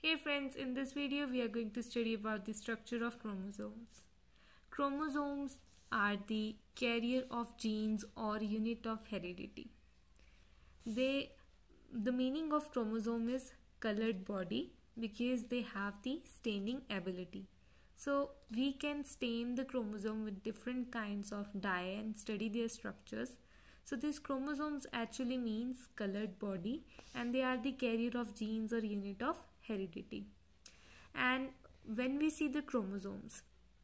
Hey friends, in this video we are going to study about the structure of chromosomes. Chromosomes are the carrier of genes or unit of heredity. The meaning of chromosome is colored body because they have the staining ability. So we can stain the chromosome with different kinds of dye and study their structures. So these chromosomes actually means colored body and they are the carrier of genes or unit of heredity. And when we see the chromosomes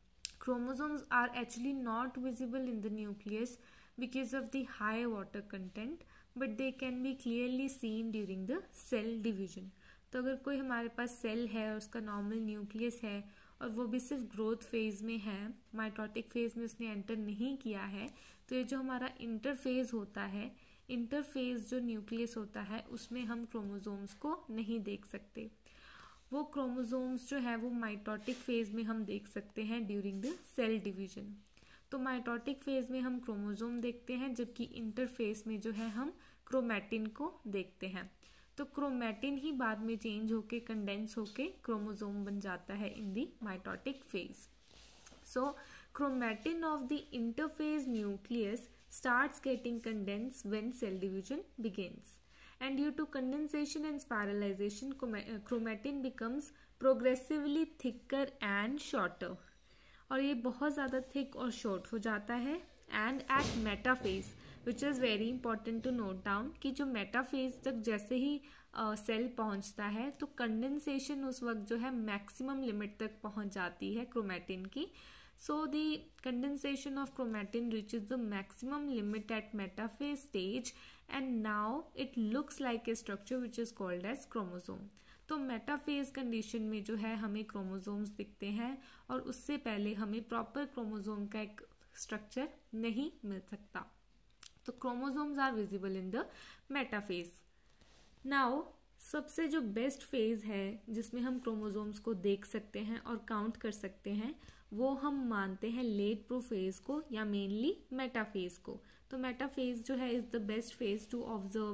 are actually not visible in the nucleus because of the high water content, but they can be clearly seen during the cell division. तो अगर कोई हमारे पास cell है और उसका normal nucleus है और वो भी सिर्फ ग्रोथ फेज में है, माइटोटिक फेज में उसने एंटर नहीं किया है, तो ये जो हमारा इंटरफेज होता है, इंटरफेज जो न्यूक्लियस होता है उसमें हम क्रोमोसोम्स को नहीं देख सकते. वो क्रोमोसोम्स जो है वो माइटोटिक फेज में हम देख सकते हैं ड्यूरिंग द सेल डिवीजन. तो माइटोटिक फेज में हम क्रोमोसोम देखते हैं, जबकि इंटरफेज में जो है हम क्रोमैटिन को देखते हैं. तो क्रोमैटिन ही बाद में चेंज होके कंडेंस होके क्रोमोसोम बन जाता है in the mitotic phase. So chromatin of the interphase nucleus starts getting condensed when cell division begins, and due to condensation and spiralization chromatin becomes progressively thicker and shorter. और ये बहुत ज़्यादा thick और short हो जाता है. And at metaphase which is very important to note down कि जो मेटाफेज तक जैसे ही सेल पहुंचता है तो कंडेंसेशन उस वक्त जो है मैक्सिमम लिमिट तक पहुंच जाती है क्रोमैटिन की. So the condensation of chromatin reaches the maximum limit at metaphase stage and now it looks like a structure which is called as chromosome. तो मेटाफेज कंडीशन में जो है हमें क्रोमोसोम्स दिखते हैं और उससे पहले हमें प्रॉपर क्रोमोसोम का एक स्ट्रक्चर नहीं मिल सकता. तो chromosomes are visible in the metaphase. Now सबसे जो बेस्ट फेज है जिसमें हम क्रोमोसोम्स को देख सकते हैं और काउंट कर सकते हैं वो हम मानते हैं लेट प्रोफेज को या मेनली मेटाफेज को. तो मेटाफेज जो है is the best phase to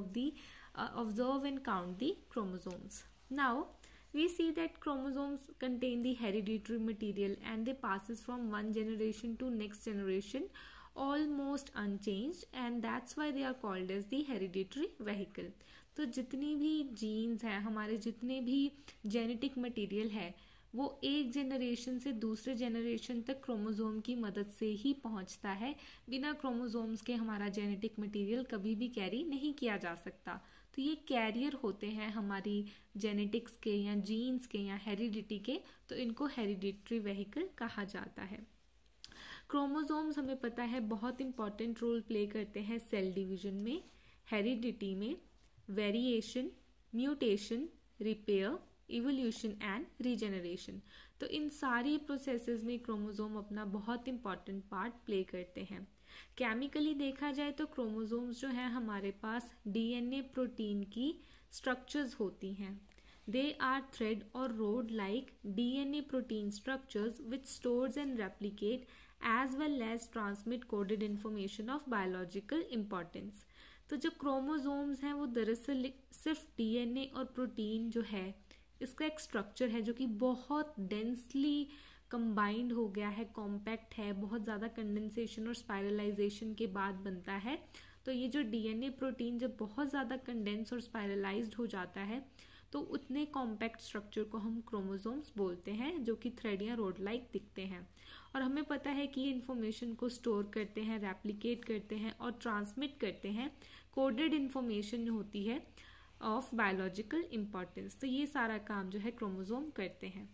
observe and count the chromosomes. Now we see that chromosomes contain the hereditary material and they passes from one generation to next generation almost unchanged, and that's why they are called as the hereditary vehicle. तो जितनी भी jeans हैं, हमारे जितने भी genetic material है, वो एक जनरेशन से दूसरे जनरेशन तक क्रोमोसोम की मदद से ही पहुंचता है. बिना क्रोमोसोम्स के हमारा जेनेटिक मटेरियल कभी भी कैरी नहीं किया जा सकता. तो ये कैरियर होते हैं हमारी जेनेटिक्स के या जीन्स के या हेरिडिटी के, तो इनको हेरिडिटरी वेहिकल कहा जाता है. क्रोमोसोम्स हमें पता है बहुत इंपॉर्टेंट रोल प्ले करते हैं सेल डिवीजन में, हेरिडिटी में, variation, mutation, repair, evolution and regeneration. तो इन सारी प्रोसेसेस में क्रोमोसोम अपना बहुत इंपॉर्टेंट पार्ट प्ले करते हैं. केमिकली देखा जाए तो क्रोमोसोम्स जो हैं हमारे पास डीएनए प्रोटीन की स्ट्रक्चर्स होती हैं. दे आर थ्रेड और rod like DNA protein structures which stores and replicate as well as transmit coded information of biological importance. तो जो क्रोमोसोम्स हैं वो दरअसल सिर्फ डीएनए और प्रोटीन जो है इसका एक स्ट्रक्चर है जो कि बहुत डेंसली कंबाइंड हो गया है, कॉम्पैक्ट है, बहुत ज़्यादा कंडेंसेशन और स्पाइरलाइजेशन के बाद बनता है. तो ये जो डीएनए प्रोटीन जब बहुत ज़्यादा कंडेंस और स्पाइरलाइज्ड हो जाता है तो उतने कॉम्पैक्ट स्ट्रक्चर को हम क्रोमोसोम्स बोलते हैं जो कि थ्रेड या रोड लाइक दिखते हैं. और हमें पता है कि ये इन्फॉर्मेशन को स्टोर करते हैं, रेप्लिकेट करते हैं और ट्रांसमिट करते हैं. कोडेड इन्फॉर्मेशन होती है ऑफ बायोलॉजिकल इम्पॉर्टेंस. तो ये सारा काम जो है क्रोमोसोम करते हैं.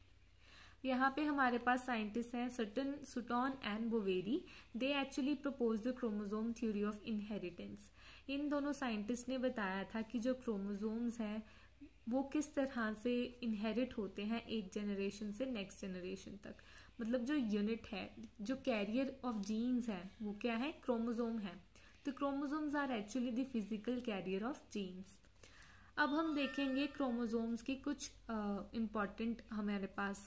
यहाँ पे हमारे पास साइंटिस्ट हैं Sutton and Boveri. They actually propose the chromosome theory of inheritance. इन दोनों साइंटिस्ट ने बताया था कि जो क्रोमोसोम्स हैं वो किस तरह से इनहेरिट होते हैं एक जनरेशन से नेक्स्ट जनरेशन तक. मतलब जो यूनिट है, जो कैरियर ऑफ जीन्स है वो क्या है, क्रोमोसोम है. तो chromosomes are actually the physical carrier of genes. अब हम देखेंगे क्रोमोसोम्स की कुछ इम्पॉर्टेंट हमारे पास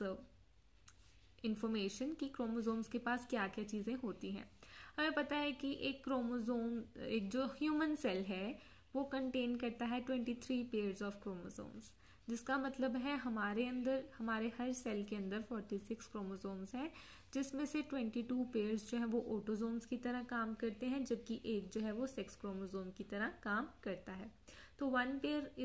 इंफॉर्मेशन कि क्रोमोसोम्स के पास क्या क्या चीज़ें होती हैं. हमें पता है कि एक क्रोमोसोम, एक जो ह्यूमन सेल है वो कंटेन करता है 23 पेयर्स ऑफ क्रोमोसोम्स. जिसका मतलब है हमारे अंदर, हमारे हर सेल के अंदर 46 क्रोमोसोम्स हैं, जिसमें से 22 पेयर्स जो है वो ऑटोसोम्स की तरह काम करते हैं, जबकि एक जो है वो सेक्स क्रोमोसोम की तरह काम करता है। तो one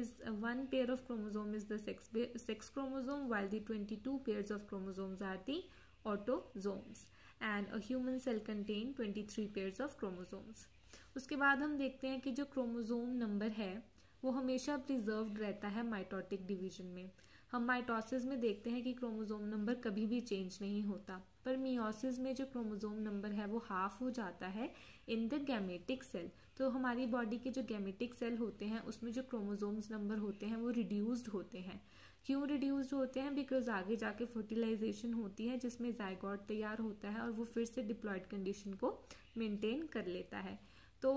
pair of chromosome is the sex chromosome, while the 22 pairs of chromosomes are the autosomes, and a human cell contain 23 pairs of chromosomes. उसके बाद हम देखते हैं कि जो क्रोमोसोम नंबर है वो हमेशा प्रिजर्व्ड रहता है माइटोटिक डिवीजन में। हम माइटोसिस में देखते हैं कि क्रोमोसोम नंबर कभी भी चेंज नहीं होता, पर मियोसिस में जो क्रोमोसोम नंबर है वो हाफ हो जाता है इन द गैमेटिक सेल। तो हमारी बॉडी के जो गैमेटिक सेल होते हैं उसमें जो क्रोमोसोम्स नंबर होते हैं वो रिड्यूस्ड होते हैं। क्यों रिड्यूस्ड होते हैं? बिकॉज आगे जाके फर्टिलाइजेशन होती है जिसमें जाइगोट तैयार होता है और वो फिर से डिप्लॉयड कंडीशन को मेंटेन कर लेता है। तो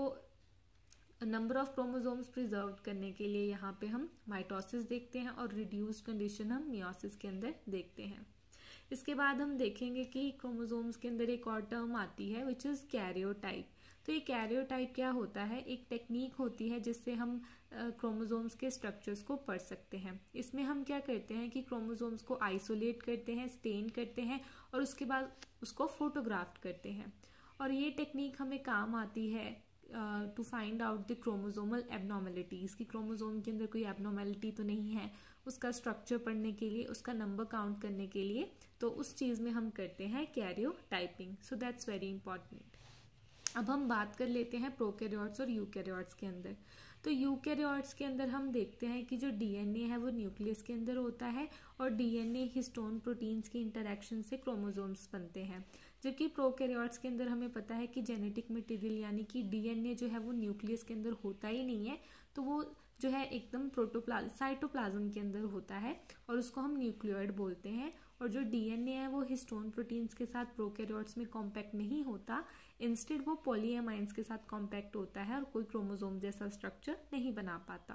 नंबर ऑफ क्रोमोसोम्स प्रिजर्व करने के लिए यहाँ पे हम माइटोसिस देखते हैं और रिड्यूस्ड कंडीशन हम मियोसिस के अंदर देखते हैं। इसके बाद हम देखेंगे कि क्रोमोसोम्स के अंदर एक और टर्म आती है विच इज़ कैरियोटाइप। तो ये कैरियोटाइप क्या होता है? एक टेक्निक होती है जिससे हम क्रोमोसोम्स के स्ट्रक्चर्स को पढ़ सकते हैं। इसमें हम क्या करते हैं कि क्रोमोसोम्स को आइसोलेट करते हैं, स्टेन करते हैं और उसके बाद उसको फोटोग्राफ्ट करते हैं। और ये टेक्निक हमें काम आती है to find out the chromosomal abnormalities, कि क्रोमोसोम के अंदर कोई एबनॉर्मेलिटी तो नहीं है, उसका स्ट्रक्चर पढ़ने के लिए, उसका नंबर काउंट करने के लिए। तो उस चीज़ में हम करते हैं karyotyping. So that's very important. अब हम बात कर लेते हैं प्रोकैरियोट्स और यूकैरियोट्स के अंदर। तो यूकैरियोट्स के अंदर हम देखते हैं कि जो डीएनए है वो न्यूक्लियस के अंदर होता है और डीएनए हिस्टोन प्रोटीन्स की इंटरेक्शन से क्रोमोसोम्स बनते हैं, जबकि प्रोकैरियोट्स के अंदर हमें पता है कि जेनेटिक मटेरियल यानी कि डीएनए जो है वो न्यूक्लियस के अंदर होता ही नहीं है, तो वो जो है एकदम साइटोप्लाज्म के अंदर होता है और उसको हम न्यूक्लियोइड बोलते हैं। और जो डीएनए है वो हिस्टोन प्रोटीन्स के साथ प्रोकैरियोट्स में कॉम्पैक्ट नहीं होता, इंस्टेड वो पॉलीएमाइंस के साथ कॉम्पैक्ट होता है और कोई क्रोमोसोम जैसा स्ट्रक्चर नहीं बना पाता।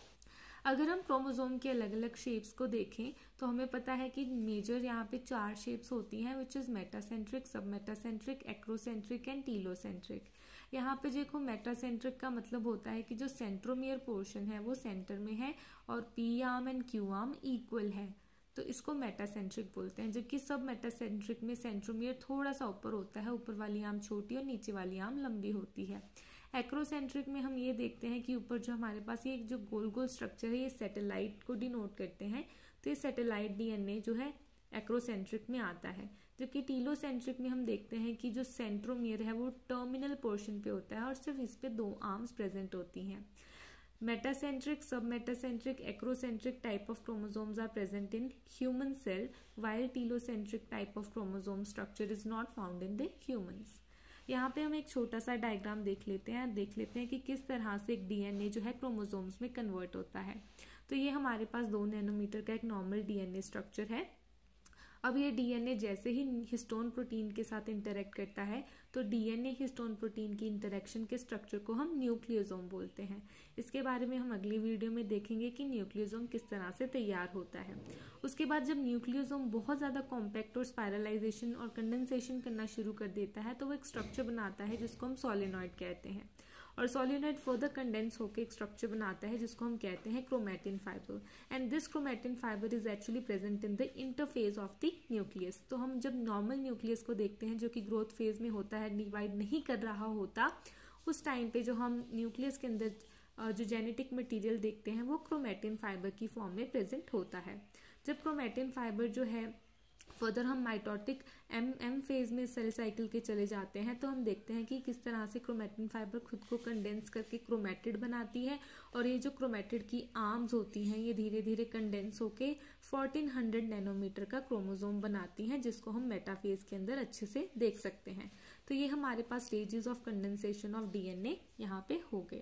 अगर हम क्रोमोसोम के अलग अलग शेप्स को देखें तो हमें पता है कि मेजर यहाँ पे 4 शेप्स होती हैं, which is metacentric, sub metacentric, acrocentric and telocentric. यहाँ पे देखो मेटासेंट्रिक का मतलब होता है कि जो सेंट्रोमियर पोर्शन है वो सेंटर में है और P arm and Q arm equal है, तो इसको मेटासेंट्रिक बोलते हैं। जबकि सब मेटासेंट्रिक में सेंट्रोमियर थोड़ा सा ऊपर होता है, ऊपर वाली आर्म छोटी और नीचे वाली आर्म लंबी होती है। एक्रोसेंट्रिक में हम ये देखते हैं कि ऊपर जो हमारे पास ये जो गोल गोल स्ट्रक्चर है ये सैटेलाइट को डिनोट करते हैं, तो ये सैटेलाइट डीएनए जो है एक्रोसेंट्रिक में आता है। जबकि टीलोसेंट्रिक में हम देखते हैं कि जो सेंट्रोमियर है वो टर्मिनल पोर्शन पे होता है और सिर्फ इस पे 2 आर्म्स प्रेजेंट होती हैं। Metacentric, submetacentric, acrocentric type of chromosomes are present in human cell, while telocentric type of chromosome structure is not found in the humans. यहाँ पे हम एक छोटा सा डायग्राम देख लेते हैं कि किस तरह से एक डीएनए जो है क्रोमोसोम्स में कन्वर्ट होता है। तो ये हमारे पास 2 नैनोमीटर का एक नॉर्मल डीएनए स्ट्रक्चर है। अब ये डीएनए जैसे ही हिस्टोन प्रोटीन के साथ इंटरेक्ट करता है तो डीएनए हिस्टोन प्रोटीन की इंटरेक्शन के स्ट्रक्चर को हम न्यूक्लियोसोम बोलते हैं। इसके बारे में हम अगली वीडियो में देखेंगे कि न्यूक्लियोसोम किस तरह से तैयार होता है। उसके बाद जब न्यूक्लियोसोम बहुत ज़्यादा कॉम्पैक्ट और स्पाइरलाइजेशन और कंडेंसेशन करना शुरू कर देता है तो वो एक स्ट्रक्चर बनाता है जिसको हम सोलेनॉइड कहते हैं, और सोलेनॉइड फर्दर कंडेंस होकर एक स्ट्रक्चर बनाता है जिसको हम कहते हैं chromatin fibre. And this chromatin fibre is actually present in the interface of the nucleus. तो हम जब नॉर्मल न्यूक्लियस को देखते हैं जो कि ग्रोथ फेज में होता है, डिवाइड नहीं कर रहा होता, उस टाइम पे जो हम न्यूक्लियस के अंदर जो जेनेटिक मटेरियल देखते हैं वो क्रोमैटिन फाइबर की फॉर्म में प्रेजेंट होता है। जब क्रोमैटिन फाइबर जो है फर्दर हम माइटोटिक एम फेज में सेल साइकिल के चले जाते हैं तो हम देखते हैं कि किस तरह से क्रोमैटिन फाइबर खुद को कंडेंस करके क्रोमैटिड बनाती है, और ये जो क्रोमैटिड की आर्म्स होती हैं ये धीरे धीरे कंडेंस होके 1400 नैनोमीटर का क्रोमोसोम बनाती हैं, जिसको हम मेटाफेज के अंदर अच्छे से देख सकते हैं। तो ये हमारे पास stages of condensation of DNA यहाँ पे हो गया।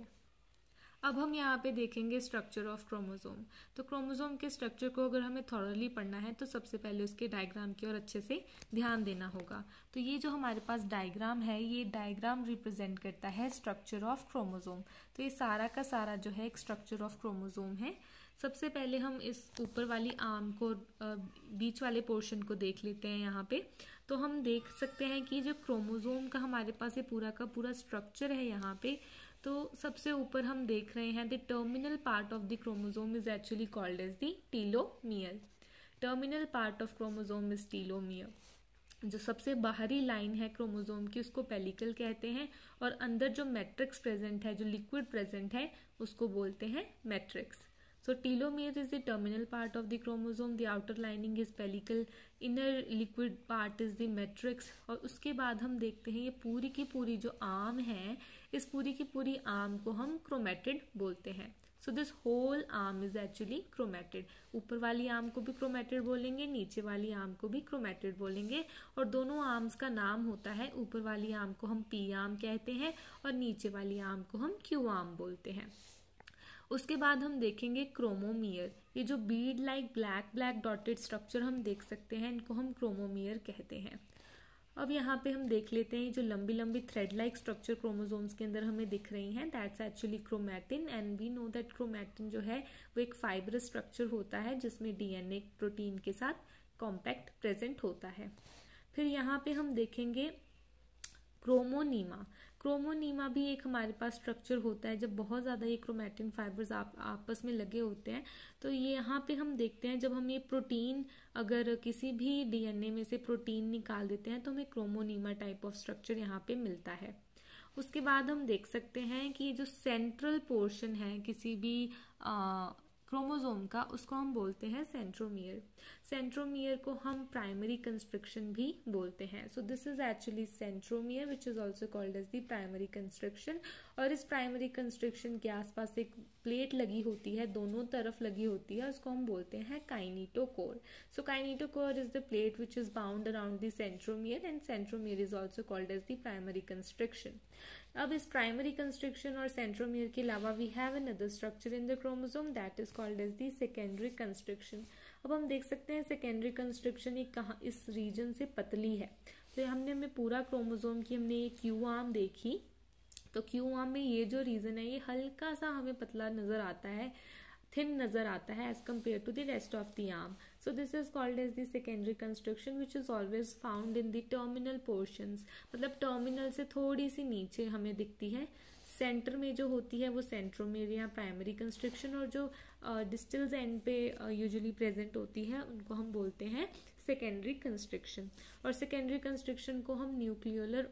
अब हम यहाँ पे देखेंगे स्ट्रक्चर ऑफ क्रोमोसोम। तो क्रोमोसोम के स्ट्रक्चर को अगर हमें थॉरली पढ़ना है तो सबसे पहले उसके डायग्राम की ओर अच्छे से ध्यान देना होगा। तो ये जो हमारे पास डायग्राम है ये डायग्राम रिप्रेजेंट करता है स्ट्रक्चर ऑफ क्रोमोसोम। तो ये सारा का सारा जो है एक स्ट्रक्चर ऑफ क्रोमोसोम है। सबसे पहले हम इस ऊपर वाली आर्म को बीच वाले पोर्शन को देख लेते हैं। यहाँ पे तो हम देख सकते हैं कि जो क्रोमोसोम का हमारे पास ये पूरा का पूरा स्ट्रक्चर है यहाँ पे, तो सबसे ऊपर हम देख रहे हैं the terminal part of the chromosome is actually called as the telomere. Terminal part of chromosome is telomere. जो सबसे बाहरी लाइन है क्रोमोसोम की उसको पेलिकल कहते हैं, और अंदर जो मैट्रिक्स प्रेजेंट है, जो लिक्विड प्रेजेंट है, उसको बोलते हैं matrix. So telomere is the terminal part of the chromosome. The outer lining is pellicle. Inner liquid part is the matrix. और उसके बाद हम देखते हैं ये पूरी की पूरी जो आर्म है, इस पूरी की पूरी आर्म को हम क्रोमेटिड बोलते हैं। So this whole arm is actually chromatid. ऊपर वाली आर्म को भी क्रोमेटिड बोलेंगे, नीचे वाली आर्म को भी क्रोमेटिड बोलेंगे, और दोनों आर्म्स का नाम होता है, ऊपर वाली आर्म को हम पी आर्म कहते हैं और नीचे वाली आर्म को हम क्यू आर्म बोलते हैं। उसके बाद हम देखेंगे क्रोमोमियर। ये जो bead like black black dotted structure हम देख सकते हैं, इनको हम क्रोमोमियर कहते हैं। अब यहाँ पे हम देख लेते हैं जो लंबी लंबी थ्रेड लाइक स्ट्रक्चर क्रोमोसोम्स के अंदर हमें दिख रही हैं, that's actually chromatin. And we know that chromatin जो है वो एक फाइब्रस स्ट्रक्चर होता है जिसमें डीएनए प्रोटीन के साथ कॉम्पैक्ट प्रेजेंट होता है। फिर यहाँ पे हम देखेंगे क्रोमोनीमा। क्रोमोनीमा भी एक हमारे पास स्ट्रक्चर होता है जब बहुत ज़्यादा ये क्रोमैटिन फाइबर्स आपस में लगे होते हैं। तो ये यहाँ पे हम देखते हैं जब हम ये प्रोटीन, अगर किसी भी डीएनए में से प्रोटीन निकाल देते हैं तो हमें क्रोमोनीमा टाइप ऑफ स्ट्रक्चर यहाँ पे मिलता है। उसके बाद हम देख सकते हैं कि जो सेंट्रल पोर्शन है किसी भी क्रोमोसोम का, उसको हम बोलते हैं सेंट्रोमियर। सेंट्रोमियर को हम प्राइमरी कंस्ट्रक्शन भी बोलते हैं। So this is actually centromere which is also called as the primary construction. और इस प्राइमरी कंस्ट्रक्शन के आसपास एक प्लेट लगी होती है, दोनों तरफ लगी होती है, उसको हम बोलते हैं kinetochore. So kinetochore is the plate which is bound around the centromere, and centromere is also called as the primary construction. अब इस प्राइमरी कंस्ट्रक्शन और सेंट्रोमियर के अलावा we have another structure in the chromosome that is called as the secondary construction. अब हम देख सकते हैं सेकेंडरी कंस्ट्रक्शन कहाँ इस रीजन से पतली है। तो हमें पूरा क्रोमोसोम की हमने ये क्यू आर्म देखी, तो क्यू आर्म में ये जो रीजन है ये हल्का सा हमें पतला नजर आता है, थिन नजर आता है as compare to the rest of the arm. So this is called as the secondary construction which is always found in the terminal portions. मतलब टर्मिनल से थोड़ी सी नीचे हमें दिखती है। सेंटर में जो होती है वो सेंट्रोमियर या प्राइमरी कंस्ट्रक्शन, और जो डिस्टल एंड पे यूजुअली प्रेजेंट होती है उनको हम बोलते हैं सेकेंडरी कंस्ट्रक्शन। और सेकेंडरी कंस्ट्रक्शन को हम न्यूक्लियोलर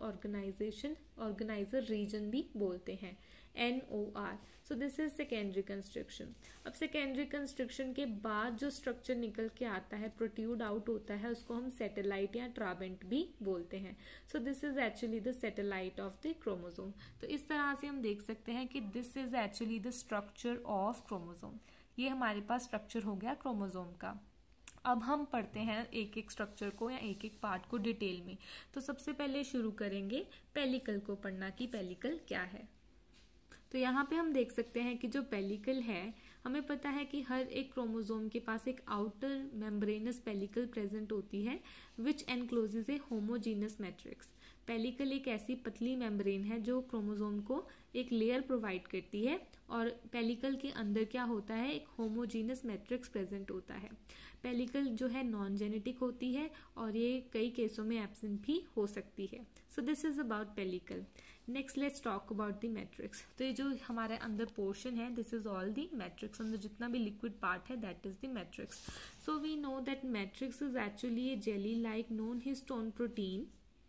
ऑर्गेनाइजर रीजन भी बोलते हैं, NOR। So this is secondary construction. अब सेकेंडरी कंस्ट्रक्शन के बाद जो स्ट्रक्चर निकल के आता है, प्रोट्यूड आउट होता है, उसको हम सैटेलाइट या ट्राबेंट भी बोलते हैं। So this is actually the satellite of the chromosome. तो इस तरह से हम देख सकते हैं कि this is actually the structure of chromosome. ये हमारे पास स्ट्रक्चर हो गया क्रोमोसोम का। अब हम पढ़ते हैं एक एक स्ट्रक्चर को या एक एक पार्ट को डिटेल में। तो सबसे पहले शुरू करेंगे पेलिकल को पढ़ना कि पेलिकल क्या है। तो यहाँ पे हम देख सकते हैं कि जो पेलिकल है, हमें पता है कि हर एक क्रोमोसोम के पास एक आउटर मेम्ब्रेनस पेलिकल प्रेजेंट होती है which encloses a homogeneous matrix. Pellicle एक ऐसी पतली मेम्ब्रेन है जो क्रोमोसोम को एक लेयर प्रोवाइड करती है, और पेलिकल के अंदर क्या होता है, एक होमोजीनस मैट्रिक्स प्रेजेंट होता है। पेलिकल जो है नॉन जेनेटिक होती है और ये कई केसों में एब्सेंट भी हो सकती है। So this is about pellicle. Next let's talk about the matrix. तो ये जो हमारे अंदर पोर्शन है, this is all the matrix. अंदर जितना भी लिक्विड पार्ट है that is the matrix. So we know that matrix is actually a jelly like non histone protein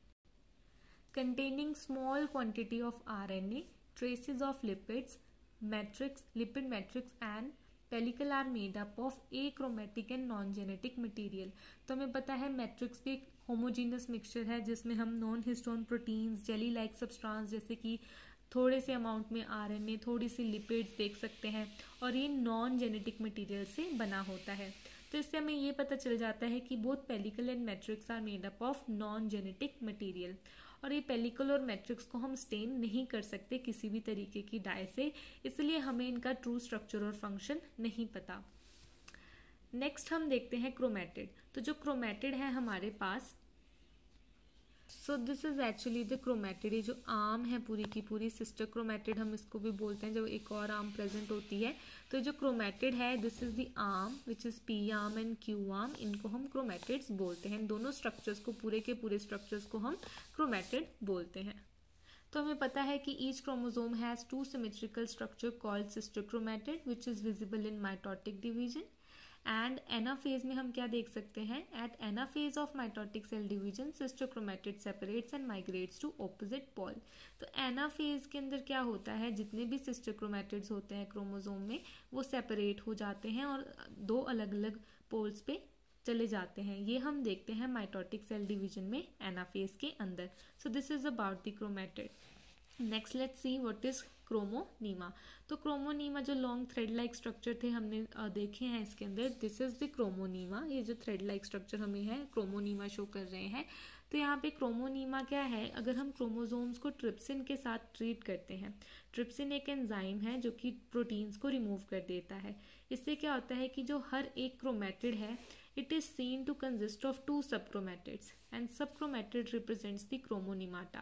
containing small quantity of RNA, traces of lipids, lipid matrix and pellicle are made up of achromatic and non-genetic material। तो हमें पता है matrix भी एक homogeneous mixture है जिसमें हम non histone proteins, jelly like substance जैसे कि थोड़े से अमाउंट में RNA, थोड़ी सी लिपिड्स देख सकते हैं, और ये नॉन जेनेटिक मटेरियल से बना होता है। तो इससे हमें ये पता चल जाता है कि both pellicle and matrix are made up of non genetic material. और ये पेलिकल और मैट्रिक्स को हम स्टेन नहीं कर सकते किसी भी तरीके की डाई से, इसलिए हमें इनका ट्रू स्ट्रक्चर और फंक्शन नहीं पता। नेक्स्ट हम देखते हैं क्रोमैटिड। तो जो क्रोमैटिड है हमारे पास, so this is actually the chromatid. ये जो आर्म है पूरी की पूरी, सिस्टर क्रोमैटिड हम इसको भी बोलते हैं जब एक और आर्म प्रेजेंट होती है। तो जो क्रोमैटिड है, this is the arm which is P arm and Q arm, इनको हम क्रोमैटिड्स बोलते हैं। दोनों स्ट्रक्चर्स को, पूरे के पूरे स्ट्रक्चर्स को हम क्रोमैटिड बोलते हैं। तो हमें पता है कि each chromosome has two symmetrical structure called sister chromatid which is visible in mitotic division. And anaphase में हम क्या देख सकते हैं, at anaphase of mitotic cell division sister chromatid separates and migrates to opposite pole. तो anaphase के अंदर क्या होता है, जितने भी सिस्टर क्रोमैटिड्स होते हैं क्रोमोसोम में वो सेपरेट हो जाते हैं और दो अलग अलग पोल्स पे चले जाते हैं। ये हम देखते हैं माइटोटिक सेल डिवीजन में एनाफेज के अंदर। So this is about the chromatid. Next let's see what is chromonema. तो क्रोमोनीमा जो लॉन्ग थ्रेड लाइक स्ट्रक्चर थे हमने देखे हैं इसके अंदर, दिस इज द क्रोमोनीमा। ये जो थ्रेड लाइक स्ट्रक्चर हमें है क्रोमोनीमा शो कर रहे हैं। तो यहाँ पे क्रोमोनीमा क्या है, अगर हम क्रोमोसोम्स को ट्रिप्सिन के साथ ट्रीट करते हैं, ट्रिप्सिन एक एंजाइम है जो कि प्रोटीन्स को रिमूव कर देता है। इससे क्या होता है कि जो हर एक क्रोमैटिड है it is seen to consist of two subchromatids and subchromatid represents the chromonemata.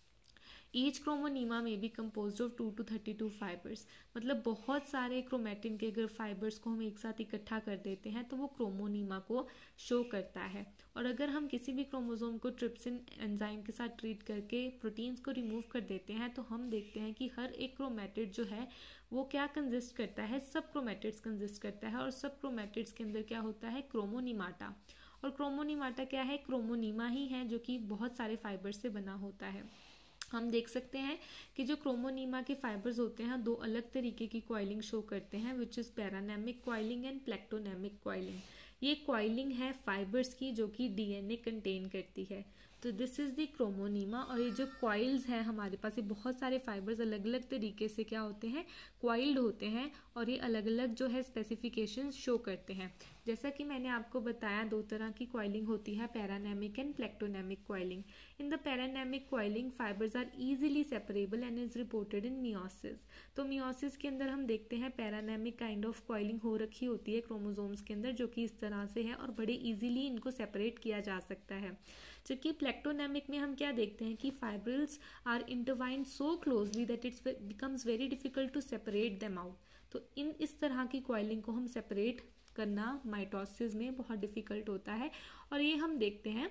Each chromonema may be composed of 2 to 32 fibers. मतलब बहुत सारे क्रोमेटिन के अगर फाइबर्स को हम एक साथ इकट्ठा कर देते हैं तो वो क्रोमोनीमा को शो करता है। और अगर हम किसी भी क्रोमोसोम को ट्रिप्सिन एंजाइम के साथ ट्रीट करके प्रोटीन्स को रिमूव कर देते हैं तो हम देखते हैं कि हर एक क्रोमेटिड जो है वो क्या कंजिस्ट करता है, सब क्रोमेटिड्स कंजिस्ट करता है। और सब क्रोमेटिड्स के अंदर क्या होता है, क्रोमोनीमाटा। और क्रोमोनीमाटा क्या है, क्रोमोनीमा ही है जो कि बहुत सारे फाइबर से बना होता है। हम देख सकते हैं कि जो क्रोमोनीमा के फाइबर्स होते हैं दो अलग तरीके की कॉइलिंग शो करते हैं, which is paranemic coiling and plectonemic coiling. ये कॉइलिंग है फाइबर्स की जो कि डीएनए कंटेन करती है। तो दिस इज द क्रोमोनीमा। और ये जो कॉइल्स हैं हमारे पास, ये बहुत सारे फाइबर्स अलग अलग तरीके से क्या होते हैं, कॉइल्ड होते हैं और ये अलग अलग जो है स्पेसिफिकेशंस शो करते हैं। जैसा कि मैंने आपको बताया दो तरह की कॉइलिंग होती है, paranemic and plectonemic coiling. In the paranemic coiling fibres are easily separable and is reported in meiosis. तो मियोसिस के अंदर हम देखते हैं पैरानेमिक काइंड ऑफ कॉइलिंग हो रखी होती है क्रोमोसोम्स के अंदर, जो कि इस तरह से है और बड़े इजीली इनको सेपरेट किया जा सकता है। जबकि प्लेक्टोनेमिक में हम क्या देखते हैं कि fibrils are intertwined so closely that its becomes very difficult to separate them out. तो इस तरह की कॉइलिंग को हम सेपरेट करना माइटोसिस में बहुत डिफिकल्ट होता है। और ये हम देखते हैं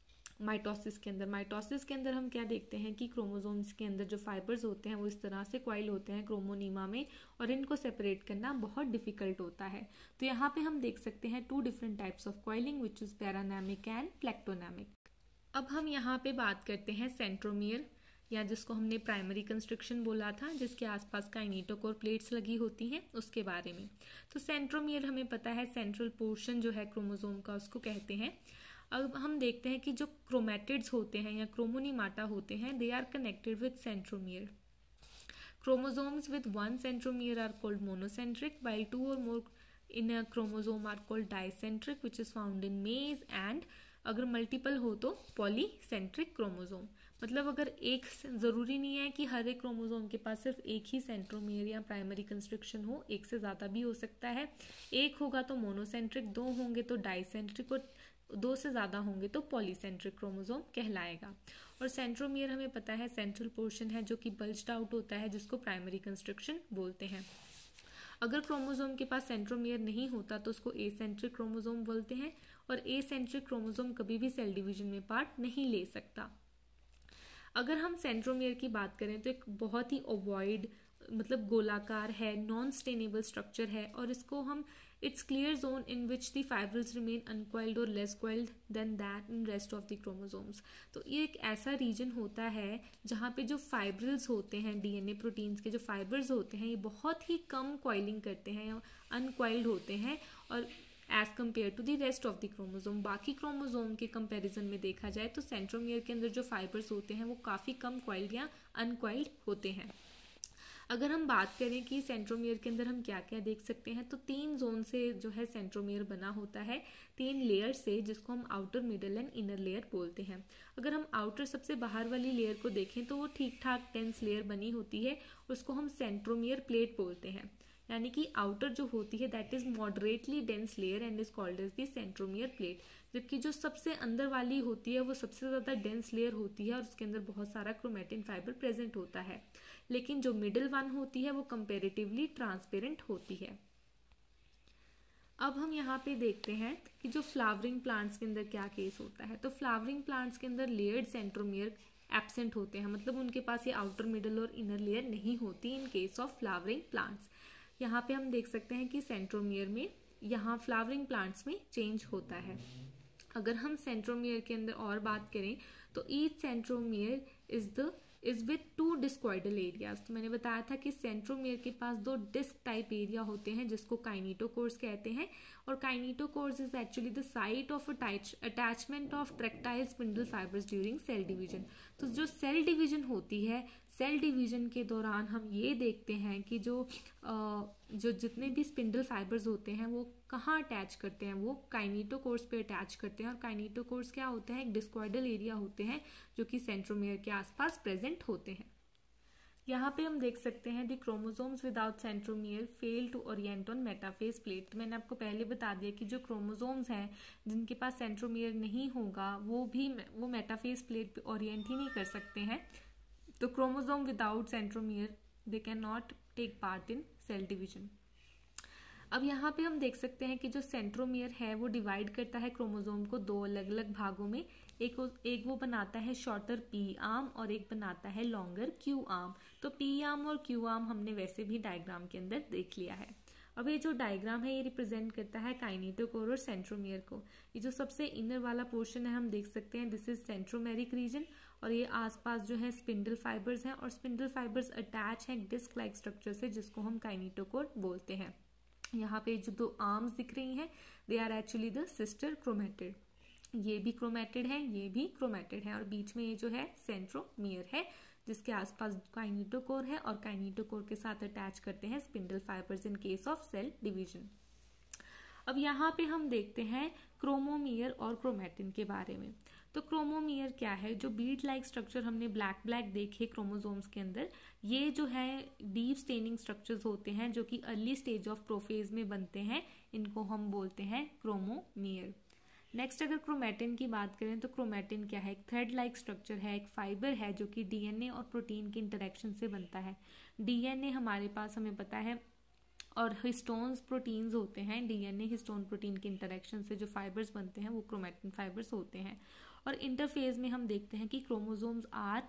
माइटोसिस के अंदर। माइटोसिस के अंदर हम क्या देखते हैं कि क्रोमोसोम्स के अंदर जो फाइबर्स होते हैं वो इस तरह से कॉइल होते हैं क्रोमोनीमा में और इनको सेपरेट करना बहुत डिफिकल्ट होता है। तो यहाँ पे हम देख सकते हैं two different types of coiling which is paranemic and plectonemic. अब हम यहाँ पे बात करते हैं सेंट्रोमियर, या जिसको हमने प्राइमरी कंस्ट्रक्शन बोला था, जिसके आसपास काइनेटोकोर प्लेट्स लगी होती हैं, उसके बारे में। तो सेंट्रोमियर हमें पता है सेंट्रल पोर्शन जो है क्रोमोसोम का उसको कहते हैं। अब हम देखते हैं कि जो क्रोमैटिड्स होते हैं या क्रोमोनीमाटा होते हैं, they are connected with centromere. Chromosomes with one centromere are called monocentric, while two or more in a chromosome are called dicentric, which is found in maize, and अगर मल्टीपल हो तो polycentric chromosome. मतलब अगर एक, जरूरी नहीं है कि हर एक क्रोमोसोम के पास सिर्फ एक ही सेंट्रोमियर या प्राइमरी कंस्ट्रक्शन हो, एक से ज़्यादा भी हो सकता है। एक होगा तो मोनोसेंट्रिक, दो होंगे तो डाइसेंट्रिक और दो से ज़्यादा होंगे तो पॉलीसेंट्रिक क्रोमोसोम कहलाएगा। और सेंट्रोमियर हमें पता है सेंट्रल पोर्शन है जो कि बल्ज्ड आउट होता है, जिसको प्राइमरी कंस्ट्रक्शन बोलते हैं। अगर क्रोमोसोम के पास सेंट्रोमियर नहीं होता तो उसको एसेंट्रिक क्रोमोसोम बोलते हैं। और एसेंट्रिक क्रोमोसोम कभी भी सेल डिवीजन में पार्ट नहीं ले सकता। अगर हम सेंट्रोमियर की बात करें तो एक बहुत ही ओवॉइड, मतलब गोलाकार है, नॉन स्टेनेबल स्ट्रक्चर है और इसको हम it's clear zone in which the fibrils remain uncoiled और less coiled than that in rest of the chromosomes. तो ये एक ऐसा रीजन होता है जहाँ पे जो फाइब्रिल्स होते हैं, डीएनए प्रोटीन्स के जो फाइबर्स होते हैं, ये बहुत ही कम कॉइलिंग करते हैं या अनकॉइल्ड होते हैं और as compare to the rest of the chromosome. बाकी क्रोमोसोम के कंपैरिजन में देखा जाए तो सेंट्रोमियर के अंदर जो फाइबर्स होते हैं वो काफ़ी कम कॉइल्ड या अनकॉइल्ड होते हैं। अगर हम बात करें कि सेंट्रोमियर के अंदर हम क्या क्या देख सकते हैं, तो 3 जोन से जो है सेंट्रोमियर बना होता है, 3 लेयर से, जिसको हम outer, middle and inner layer बोलते हैं। अगर हम आउटर सबसे बाहर वाली लेयर को देखें तो वो ठीक ठाक डेंस लेयर बनी होती है, उसको हम सेंट्रोमियर प्लेट बोलते हैं। यानी कि आउटर जो होती है that is moderately dense layer and is called as the centromere plate. जबकि जो सबसे अंदर वाली होती है वो सबसे ज़्यादा डेंस लेयर होती है और उसके अंदर बहुत सारा क्रोमेटिन फाइबर प्रेजेंट होता है। लेकिन जो मिडिल वन होती है वो कंपेरेटिवली ट्रांसपेरेंट होती है। अब हम यहाँ पे देखते हैं कि जो फ्लावरिंग प्लांट्स के अंदर क्या केस होता है। तो फ्लावरिंग प्लांट्स के अंदर लेयर्ड सेंट्रोमियर एब्सेंट होते हैं, मतलब उनके पास ये आउटर, मिडल और इनर लेयर नहीं होती in case of flowering plants. यहाँ पे हम देख सकते हैं कि सेंट्रोमियर में यहाँ फ्लावरिंग प्लांट्स में चेंज होता है। अगर हम सेंट्रोमियर के अंदर और बात करें तो each centromere is with 2 discoidal areas. तो मैंने बताया था कि सेंट्रोमियर के पास 2 डिस्क टाइप एरिया होते हैं जिसको काइनेटोकोर्स कहते हैं, और kinetochores is actually the site of attachment of tractile spindle fibres during cell division. तो जो सेल डिवीजन होती है, सेल डिवीजन के दौरान हम ये देखते हैं कि जो जितने भी स्पिंडल फाइबर्स होते हैं वो कहाँ अटैच करते हैं, वो काइनेटोकोर्स पे अटैच करते हैं। और काइनेटोकोर्स क्या होते हैं, एक डिस्कॉइडल एरिया होते हैं जो कि सेंट्रोमियर के आसपास प्रेजेंट होते हैं। यहाँ पे हम देख सकते हैं the chromosomes without centromere fail to orient on metaphase plate. तो मैंने आपको पहले बता दिया कि जो क्रोमोसोम्स हैं जिनके पास सेंट्रोमियर नहीं होगा वो मेटाफेज प्लेट पे ओरिएंट ही नहीं कर सकते हैं। तो chromosome without centromere they can not take part in cell division. अब यहाँ पे हम देख सकते हैं कि जो सेंट्रोमियर है वो डिवाइड करता है क्रोमोसोम को 2 अलग अलग भागों में। एक वो बनाता है शॉर्टर पी आर्म और एक बनाता है लॉन्गर क्यू आर्म। तो पी आर्म और क्यू आर्म हमने वैसे भी डायग्राम के अंदर देख लिया है। अब ये जो डायग्राम है ये रिप्रेजेंट करता है काइनेटोकोर और सेंट्रोमियर को। ये जो सबसे इनर वाला पोर्शन है हम देख सकते हैं दिस इज सेंट्रोमेरिक रीजन, और ये आसपास जो है स्पिंडल फाइबर्स हैं, और स्पिंडल फाइबर्स अटैच हैं डिस्क लाइक स्ट्रक्चर से जिसको हम काइनेटोकोर बोलते हैं। यहाँ पे जो 2 आर्म्स दिख रही हैं they are actually the sister chromatid. ये भी क्रोमेटिड है, ये भी क्रोमेटिड है, और बीच में ये जो है सेंट्रोमियर है जिसके आसपास काइनेटोकोर है, और काइनेटोकोर के साथ अटैच करते हैं spindle fibres in case of cell division. अब यहाँ पे हम देखते हैं क्रोमोमियर और क्रोमेटिन के बारे में। तो क्रोमोमियर क्या है, जो बीड लाइक स्ट्रक्चर हमने ब्लैक देखे क्रोमोसोम्स के अंदर, ये जो है डीप स्टेनिंग स्ट्रक्चर्स होते हैं जो कि अर्ली स्टेज ऑफ प्रोफेज में बनते हैं, इनको हम बोलते हैं क्रोमोमियर। नेक्स्ट अगर क्रोमेटिन की बात करें तो क्रोमेटिन क्या है, एक थ्रेड लाइक स्ट्रक्चर है, एक फाइबर है जो कि डीएनए और प्रोटीन के इंटरेक्शन से बनता है। डीएनए हमारे पास हमें पता है और हिस्टोन्स प्रोटीन्स होते हैं, डीएनए हिस्टोन प्रोटीन के इंटरेक्शन से जो फाइबर्स बनते हैं वो क्रोमेटिन फाइबर्स होते हैं। और इंटरफेज में हम देखते हैं कि chromosomes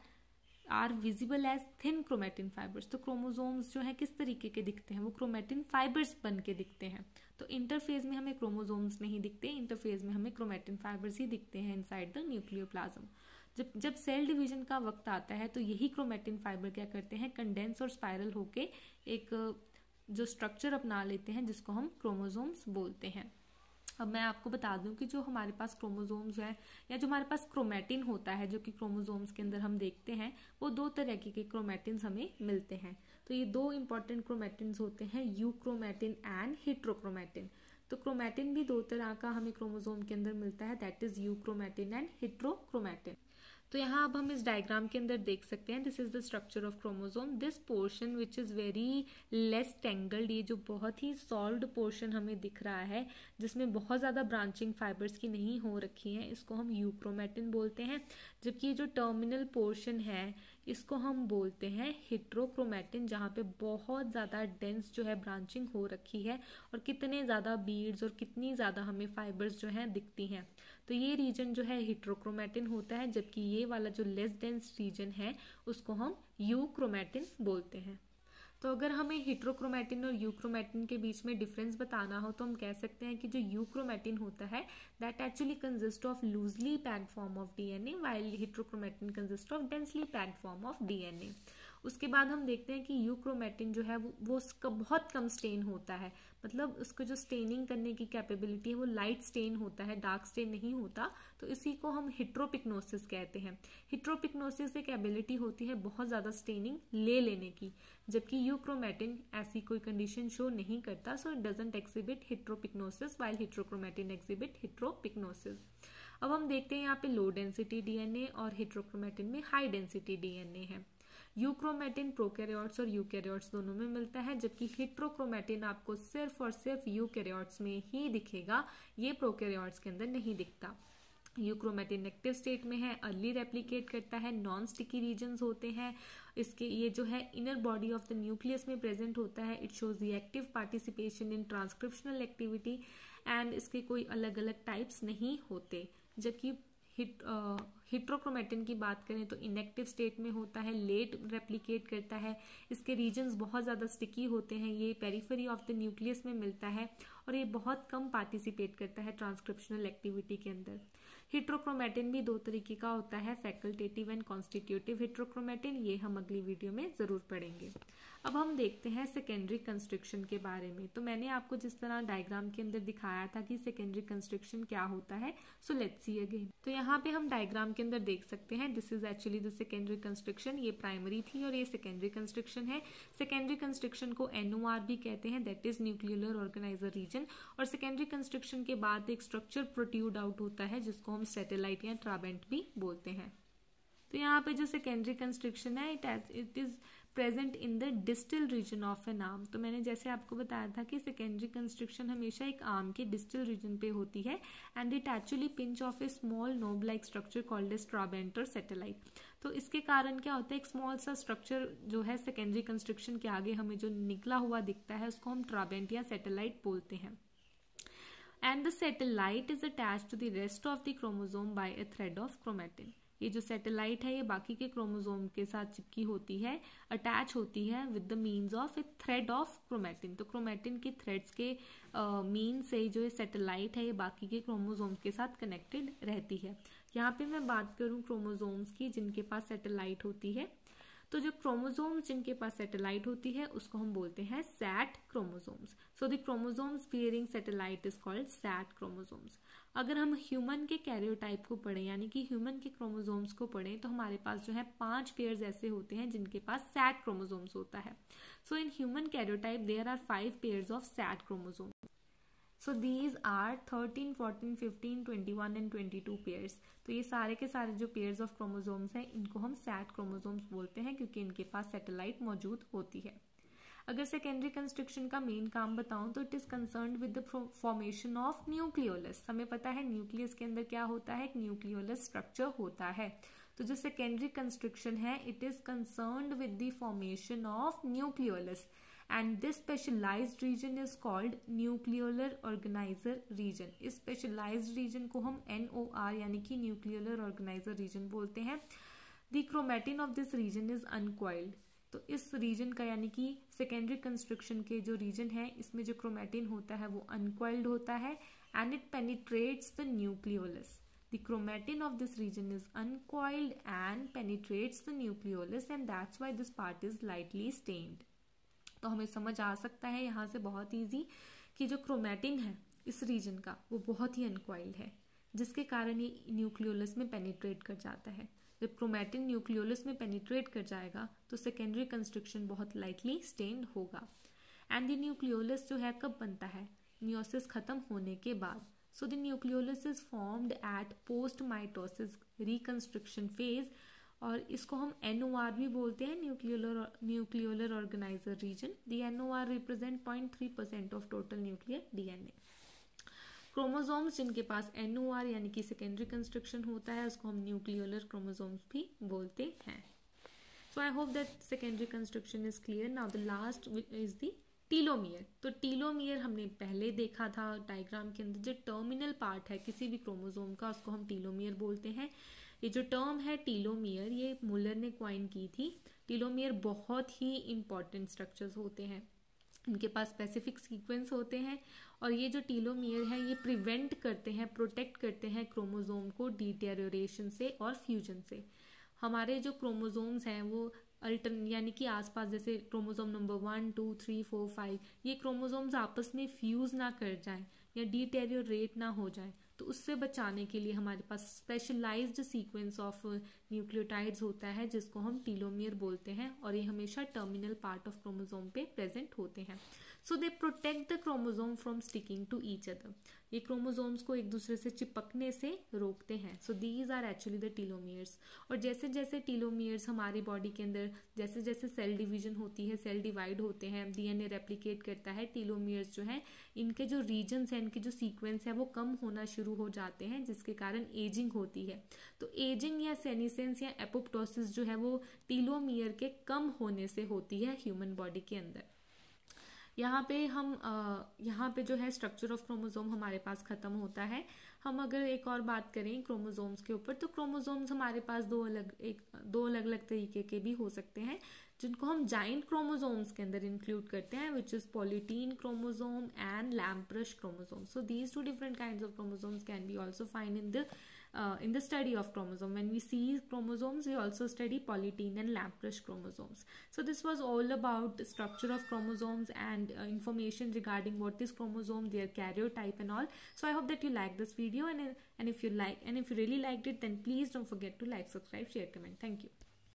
are visible as thin chromatin fibres. तो क्रोमोसोम्स जो है किस तरीके के दिखते हैं, वो क्रोमेटिन फाइबर्स बन के दिखते हैं। तो इंटरफेज में हमें क्रोमोसोम्स नहीं दिखते, इंटरफेज में हमें क्रोमेटिन फाइबर्स ही दिखते हैं इनसाइड द न्यूक्लियोप्लाज्म। जब सेल डिवीजन का वक्त आता है तो यही क्रोमेटिन फाइबर क्या करते हैं, कंडेंस और स्पाइरल होके एक जो स्ट्रक्चर अपना लेते हैं जिसको हम क्रोमोसोम्स बोलते हैं। अब मैं आपको बता दूं कि जो हमारे पास क्रोमोसोम्स है या जो हमारे पास क्रोमेटिन होता है जो कि क्रोमोसोम्स के अंदर हम देखते हैं, वो 2 तरह के क्रोमेटिन्स हमें मिलते हैं। तो ये 2 इंपॉर्टेंट क्रोमेटिन्स होते हैं, यूक्रोमेटिन एंड हेट्रोक्रोमेटिन। तो क्रोमेटिन भी 2 तरह का हमें क्रोमोसोम के अंदर मिलता है, that is euchromatin and heterochromatin. तो यहाँ अब हम इस डायग्राम के अंदर देख सकते हैं this is the structure of chromosome. This portion which is very less tangled, ये जो बहुत ही सॉल्व्ड पोर्शन हमें दिख रहा है जिसमें बहुत ज़्यादा ब्रांचिंग फाइबर्स की नहीं हो रखी हैं, इसको हम यूक्रोमेटिन बोलते हैं। जबकि ये जो टर्मिनल पोर्शन है इसको हम बोलते हैं हेट्रोक्रोमेटिन, जहाँ पे बहुत ज़्यादा डेंस जो है ब्रांचिंग हो रखी है और कितने ज़्यादा बीड्स और कितनी ज़्यादा हमें फाइबर्स जो हैं दिखती हैं। तो ये रीजन जो है हेट्रोक्रोमेटिन होता है, जबकि ये वाला जो लेस डेंस रीजन है उसको हम यूक्रोमेटिन बोलते हैं। तो अगर हमें हेट्रोक्रोमेटिन और यूक्रोमेटिन के बीच में डिफरेंस बताना हो तो हम कह सकते हैं कि जो यूक्रोमेटिन होता है that actually consist of loosely packed form of DNA while heterochromatin consist of densely packed form of DNA. उसके बाद हम देखते हैं कि यूक्रोमेटिन जो है वो उसका बहुत कम स्टेन होता है, मतलब उसको जो स्टेनिंग करने की कैपेबिलिटी है वो लाइट स्टेन होता है, डार्क स्टेन नहीं होता। तो इसी को हम हेट्रोपिक्नोसिस कहते हैं। हेट्रोपिक्नोसिस एक एबिलिटी होती है बहुत ज़्यादा स्टेनिंग ले लेने की, जबकि यूक्रोमेटिन ऐसी कोई कंडीशन शो नहीं करता, so it doesn't exhibit heteropycnosis while heterochromatin exhibit heteropycnosis. अब हम देखते हैं यहाँ पे लो डेंसिटी डीएनए और हेट्रोक्रोमेटिन में हाई डेंसिटी डीएनए है। यूक्रोमेटिन प्रोकैरियोट्स और यूकैरियोट्स दोनों में मिलता है, जबकि हेट्रोक्रोमेटिन आपको सिर्फ और सिर्फ यूकैरियोट्स में ही दिखेगा, ये प्रोकैरियोट्स के अंदर नहीं दिखता। यूक्रोमेटिन एक्टिव स्टेट में है, अर्ली रेप्लिकेट करता है, नॉन स्टिकी रीजन्स होते हैं इसके, ये जो है inner body of the nucleus में प्रेजेंट होता है। It shows the active participation in transcriptional activity and इसके कोई अलग अलग टाइप्स नहीं होते। जबकि हेट्रोक्रोमेटिन की बात करें तो इनएक्टिव स्टेट में होता है, लेट रेप्लिकेट करता है, इसके रीजन्स बहुत ज़्यादा स्टिकी होते हैं, ये पेरिफेरी ऑफ द न्यूक्लियस में मिलता है और ये बहुत कम पार्टिसिपेट करता है ट्रांसक्रिप्शनल एक्टिविटी के अंदर। हेट्रोक्रोमेटिन भी दो तरीके का होता है, फैकल्टेटिव एंड कॉन्स्टिट्यूटिव हेट्रोक्रोमेटिन, ये हम अगली वीडियो में ज़रूर पढ़ेंगे। अब हम देखते हैं सेकेंडरी कंस्ट्रक्शन के बारे में। तो मैंने आपको जिस तरह डायग्राम के अंदर दिखाया था कि सेकेंडरी कंस्ट्रक्शन क्या होता है, सो लेट्स सी अगेन। तो यहाँ पे हम डायग्राम के अंदर देख सकते हैं, this is actually the secondary construction, ये प्राइमरी थी और ये सेकेंडरी कंस्ट्रक्शन है। सेकेंडरी कंस्ट्रक्शन को NOR भी कहते हैं, that is nuclear organiser region. और सेकेंडरी कंस्ट्रक्शन के बाद एक स्ट्रक्चर प्रोट्रूड आउट होता है जिसको हम सैटेलाइट या ट्राबेंट भी बोलते हैं। तो यहाँ पे जो सेकेंडरी कंस्ट्रक्शन है it is present in the distal region of an arm. तो मैंने जैसे आपको बताया था कि सेकेंडरी कंस्ट्रक्शन हमेशा एक आर्म के डिस्टल रीजन पे होती है and it actually pinch off a small knob like structure called as trabant और सैटेलाइट। तो इसके कारण क्या होता है, एक स्मॉल सा स्ट्रक्चर जो है सेकेंडरी कंस्ट्रक्शन के आगे हमें जो निकला हुआ दिखता है उसको हम ट्राबेंट या सैटेलाइट बोलते हैं। And the satellite is attached to the rest of the chromosome by a thread of chromatin. ये जो सैटेलाइट है ये बाकी के क्रोमोसोम के साथ चिपकी होती है, अटैच होती है with the means of a thread of chromatin. तो क्रोमेटिन के थ्रेड्स के मीन से जो ये सैटेलाइट है ये बाकी के क्रोमोसोम के साथ कनेक्टेड रहती है। यहाँ पे मैं बात करूँ क्रोमोसोम्स की जिनके पास सैटेलाइट होती है, तो जो क्रोमोसोम्स जिनके पास सैटेलाइट होती है उसको हम बोलते हैं SAT chromosomes. So the chromosomes bearing satellite is called SAT chromosomes. अगर हम ह्यूमन के कैरियोटाइप को पढ़ें यानी कि ह्यूमन के क्रोमोसोम्स को पढ़ें तो हमारे पास जो है 5 पेयर्स ऐसे होते हैं जिनके पास सैट क्रोमोसोम्स होता है। So in human karyotype there are 5 pairs of SAT chromosomes. So these are 13, 14, 15, 21 and 22 pairs. तो ये सारे के सारे जो पेयर्स ऑफ क्रोमोसोम्स हैं इनको हम सैट क्रोमोसोम्स बोलते हैं क्योंकि इनके पास सैटेलाइट मौजूद होती है। अगर सेकेंडरी कंस्ट्रक्शन का मेन काम बताऊं तो it is concerned with the formation of nucleolus. हमें पता है न्यूक्लियस के अंदर क्या होता है, एक न्यूक्लियोलस स्ट्रक्चर होता है। तो जो सेकेंडरी कंस्ट्रक्शन है it is concerned with the formation of nucleolus and this specialized region is called nucleolar organizer region। इस specialized region को हम NOR यानी कि nucleolar organizer region बोलते हैं। The chromatin of this region is uncoiled। तो इस region का यानी कि secondary construction के जो region है इसमें जो chromatin होता है वो uncoiled होता है and it penetrates the nucleolus। The chromatin of this region is uncoiled and penetrates the nucleolus and that's why this part is lightly stained। तो हमें समझ आ सकता है यहाँ से बहुत इजी कि जो क्रोमेटिन है इस रीजन का वो बहुत ही अनकॉइल्ड है जिसके कारण ये न्यूक्लियोलस में पेनिट्रेट कर जाता है। जब क्रोमेटिन न्यूक्लियोलस में पेनिट्रेट कर जाएगा तो सेकेंडरी कंस्ट्रक्शन बहुत लाइटली स्टेन्ड होगा। एंड द न्यूक्लियोलस जो है कब बनता है, मियोसिस खत्म होने के बाद। So the nucleolus is formed at post mitosis reconstruction phase और इसको हम NOR भी बोलते हैं, nucleolar organiser region. The NOR represent 0.3% of total nuclear DNA। Chromosomes जिनके पास NOR यानी कि सेकेंडरी कंस्ट्रक्शन होता है उसको हम न्यूक्लियोलर क्रोमोसोम्स भी बोलते हैं। So I hope that secondary construction is clear. Now the last is the telomere. तो टीलोमियर हमने पहले देखा था डायग्राम के अंदर, जो टर्मिनल पार्ट है किसी भी क्रोमोसोम का उसको हम टीलोमियर बोलते हैं। ये जो टर्म है टीलोमियर ये मुलर ने क्वाइन की थी। टीलोमियर बहुत ही इंपॉर्टेंट स्ट्रक्चर्स होते हैं, इनके पास स्पेसिफिक सीक्वेंस होते हैं और ये जो टीलोमियर है ये प्रिवेंट करते हैं, प्रोटेक्ट करते हैं क्रोमोसोम को डिटेरियोरेशन से और फ्यूजन से। हमारे जो क्रोमोसोम्स हैं वो अल्टर्न यानी कि आसपास जैसे क्रोमोसोम नंबर 1, 2, 3, 4, 5 ये क्रोमोसोम्स आपस में फ्यूज ना कर जाएं या डिटेरियोरेट ना हो जाएं, तो उससे बचाने के लिए हमारे पास स्पेशलाइज्ड सीक्वेंस ऑफ न्यूक्लियोटाइड्स होता है जिसको हम टीलोमियर बोलते हैं और ये हमेशा टर्मिनल पार्ट ऑफ क्रोमोसोम पे प्रेजेंट होते हैं। So they protect the chromosome from sticking to each other. ये क्रोमोसोम्स को एक दूसरे से चिपकने से रोकते हैं। So these are actually the telomeres. और जैसे जैसे टीलोमियर्स हमारी बॉडी के अंदर जैसे जैसे सेल डिवीजन होती है, सेल डिवाइड होते हैं, DNA रेप्लिकेट करता है, टीलोमियर्स जो है इनके जो रीजन्स हैं, इनके जो सीक्वेंस है वो कम होना शुरू हो जाते हैं जिसके कारण एजिंग होती है। तो एजिंग या सेनिसेंस या एपोप्टोसिस जो है वो टीलोमियर के कम होने से होती है ह्यूमन बॉडी के अंदर। यहाँ पे जो है स्ट्रक्चर ऑफ क्रोमोसोम हमारे पास खत्म होता है। हम अगर एक और बात करें क्रोमोसोम्स के ऊपर, तो क्रोमोसोम्स हमारे पास दो अलग अलग तरीके के भी हो सकते हैं, जिनको हम जाइंट क्रोमोसोम्स के अंदर इंक्लूड करते हैं, which is polytene chromosome and lampbrush chromosome. So these two different kinds of chromosomes can be also find in the study of chromosome. When we see chromosomes, we also study polytene and Lamprush chromosomes. So this was all about the structure of chromosomes and information regarding what is chromosome, their karyotype and all. So I hope that you like this video, and if you really liked it, then please don't forget to like, subscribe, share, comment. Thank you.